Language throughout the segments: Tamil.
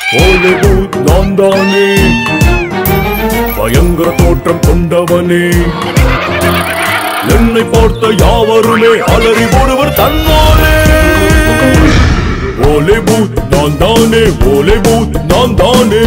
ஓலே பூத் நான் தானே, பயங்கர தோற்றம் கொண்டவனே, என்னை பார்த்த யாவருமே அலறி ஒருவர் தன்னாலே. ஓலே பூத் நான் தானே, ஓலே பூத் நான் தானே.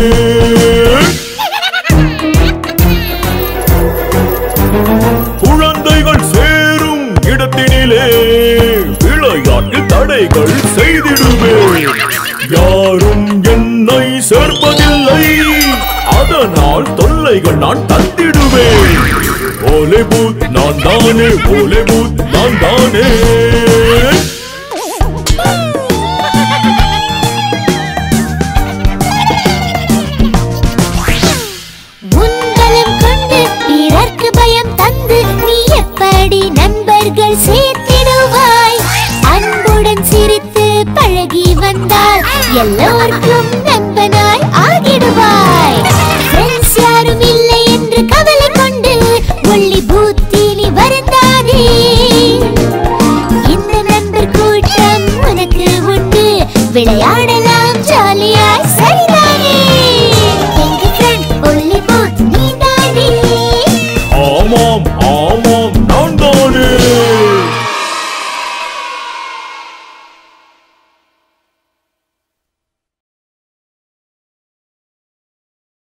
குழந்தைகள் சேரும் இடத்தினிலே விளையாட்டு தடைகள் செய்திடுவேன். யாரும் என்னை சேர்ப்பதில்லை, அதனால் தொல்லைகள் நான் தந்திடுவேன். ஓலே பூத் நான் தானே, ஓலே பூத் நான் தானே. முன்களம் கொண்டு பிறர்க்கு பயம் தந்து நீ எப்படி நண்பர்கள் சேர்த்திடுவாய்? அன்புடன் சிரித்து பழகி வந்தால் எல்லோரும்